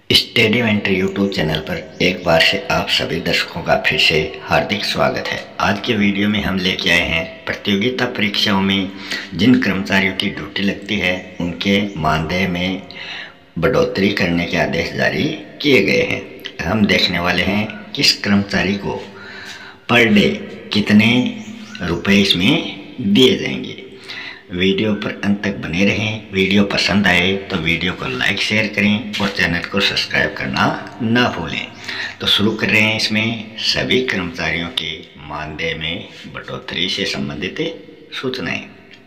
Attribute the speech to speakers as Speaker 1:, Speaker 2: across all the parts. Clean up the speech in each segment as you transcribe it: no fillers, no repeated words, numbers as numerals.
Speaker 1: Study mentor YouTube channel पर एक बार से आप सभी दर्शकों का फिर से हार्दिक स्वागत है। आज के वीडियो में हम लेके आए हैं प्रतियोगिता परीक्षाओं में जिन कर्मचारियों की ड्यूटी लगती है उनके मानदेय में बढ़ोतरी करने के आदेश जारी किए गए हैं। हम देखने वाले हैं किस कर्मचारी को पर डे कितने रुपए इसमें दिए जाएंगे। वीडियो पर अंत तक बने रहें। वीडियो पसंद आए तो वीडियो को लाइक शेयर करें और चैनल को सब्सक्राइब करना ना भूलें। तो शुरू कर रहे हैं इसमें सभी कर्मचारियों के मानदेय में बढ़ोतरी से संबंधित सूचनाएं।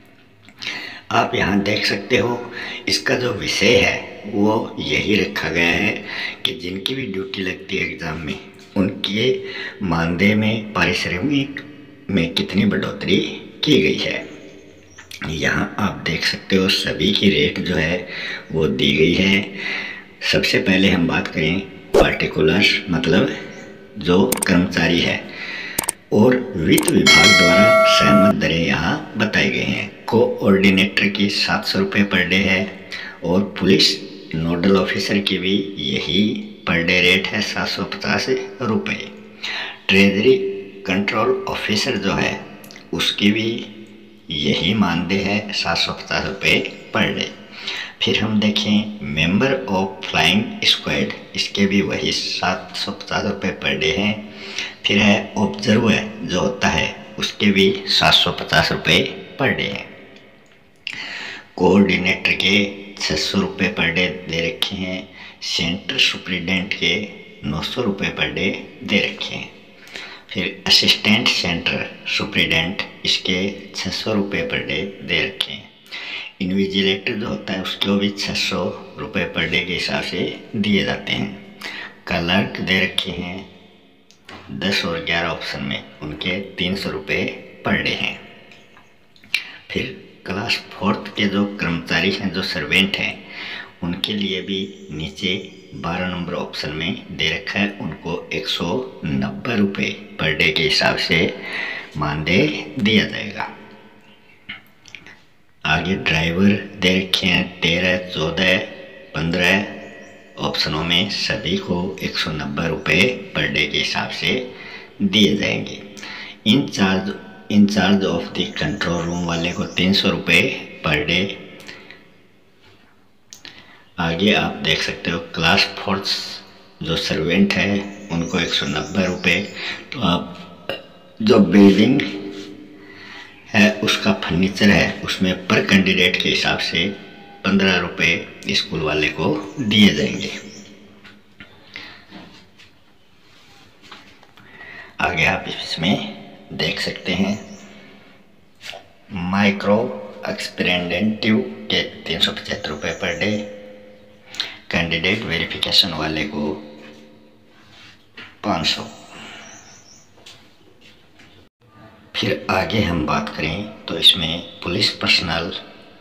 Speaker 1: आप यहां देख सकते हो, इसका जो विषय है वो यही रखा गया है कि जिनकी भी ड्यूटी लगती है एग्ज़ाम में उनके मानदेय में पारिश्रमिक में कितनी बढ़ोतरी की गई है। यहाँ आप देख सकते हो सभी की रेट जो है वो दी गई है। सबसे पहले हम बात करें पार्टिकुलर्स, मतलब जो कर्मचारी है, और वित्त विभाग द्वारा सहमत दरें यहाँ बताई गई हैं। कोऑर्डिनेटर की 700 रुपये पर डे है और पुलिस नोडल ऑफिसर की भी यही पर डे रेट है 750 रुपये। ट्रेजरी कंट्रोल ऑफिसर जो है उसकी भी यही मानदेय है 750 रुपये पर डे। फिर हम देखें मेंबर ऑफ फ्लाइंग स्क्वाड, इसके भी वही 750 रुपये पर डे हैं। फिर है ऑब्जर्वर जो होता है उसके भी 750 रुपये पर डे हैं। कोऑर्डिनेटर के 600 रुपये पर डे दे रखे हैं। सेंटर सुप्रिटेंडेंट के 900 रुपये पर डे दे रखे हैं। फिर असिस्टेंट सेंटर सुप्रिटेंडेंट, इसके 600 रुपये पर डे दे रखे हैं। इन्विजिलेटर जो होता है उसको भी 600 रुपये पर डे के हिसाब से दिए जाते हैं। क्लर्क दे रखे हैं 10 और 11 ऑप्शन में, उनके 300 रुपये पर डे हैं। फिर क्लास 4 के जो कर्मचारी हैं, जो सर्वेंट हैं, उनके लिए भी नीचे 12 नंबर ऑप्शन में दे रखा है, उनको 190 रुपये पर डे के हिसाब से मानदेय दिया जाएगा। आगे ड्राइवर दे रखे हैं 13, 14, 15 ऑप्शनों में, सभी को 190 रुपये पर डे के हिसाब से दिए जाएंगे। In charge of the control room वाले को 300 रुपये पर डे। आगे आप देख सकते हो क्लास 4 जो सर्वेंट है उनको 190 रुपये। तो आप जो बिल्डिंग है उसका फर्नीचर है उसमें पर कैंडिडेट के हिसाब से 15 रुपये स्कूल वाले को दिए जाएंगे। आगे आप इसमें देख सकते हैं माइक्रो एक्सपेरिमेंटिव के 375 रुपये पर डे। कैंडिडेट वेरिफिकेशन वाले को 500। फिर आगे हम बात करें तो इसमें police personnel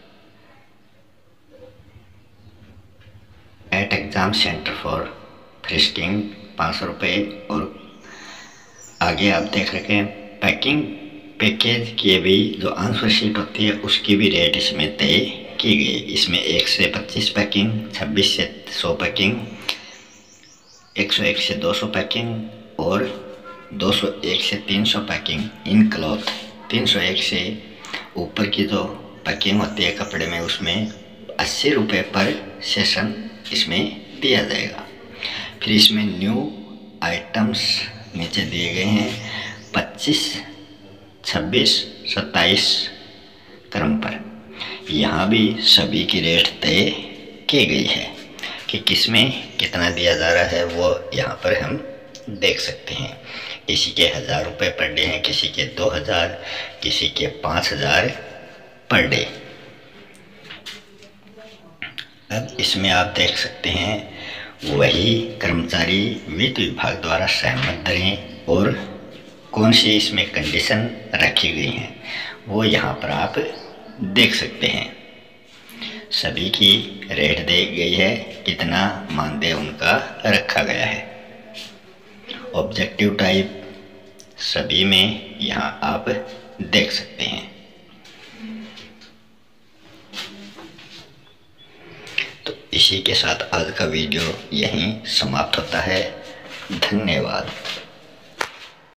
Speaker 1: at exam centre for frisking 500 रुपये। और आगे आप देख रखे हैं पैकिंग पैकेज की भी जो आंसर शीट होती है उसकी भी रेट इसमें तय की गई। इसमें 1 से 25 पैकिंग, 26 से 100 पैकिंग, 101 से 200 पैकिंग और 201 से 300 पैकिंग इन क्लॉथ। 301 से ऊपर की जो पैकिंग होती है कपड़े में उसमें 80 रुपये पर सेशन इसमें दिया जाएगा। फिर इसमें न्यू आइटम्स नीचे दिए गए हैं 25, 26, 27 क्रम पर। यहाँ भी सभी की रेट तय की गई है कि किसमें कितना दिया जा रहा है, वो यहाँ पर हम देख सकते हैं। किसी के 1000 रुपये पर डे हैं, किसी के 2000, किसी के 5000 पर डे। अब इसमें आप देख सकते हैं वही कर्मचारी वित्त विभाग द्वारा सहमत दरें और कौन सी इसमें कंडीशन रखी गई हैं वो यहाँ पर आप देख सकते हैं। सभी की रेट दी गई है, कितना मानदेय उनका रखा गया है। ऑब्जेक्टिव टाइप सभी में यहाँ आप देख सकते हैं। तो इसी के साथ आज का वीडियो यहीं समाप्त होता है। धन्यवाद।